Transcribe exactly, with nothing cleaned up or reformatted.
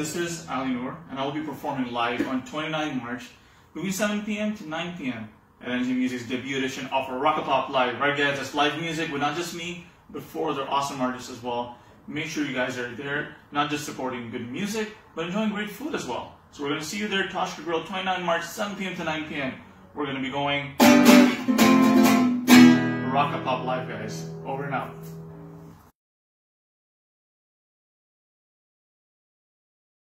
this is Noor, and I will be performing live on twenty-ninth March between seven p m to nine p m at N J Music's debut edition of Rockapop Live. Right guys, that's live music with not just me, but four other awesome artists as well. Make sure you guys are there, not just supporting good music, but enjoying great food as well. So we're going to see you there, Toshka Grill, twenty-ninth March, seven p m to nine p m We're going to be going Rockapop Live, guys. Over and out.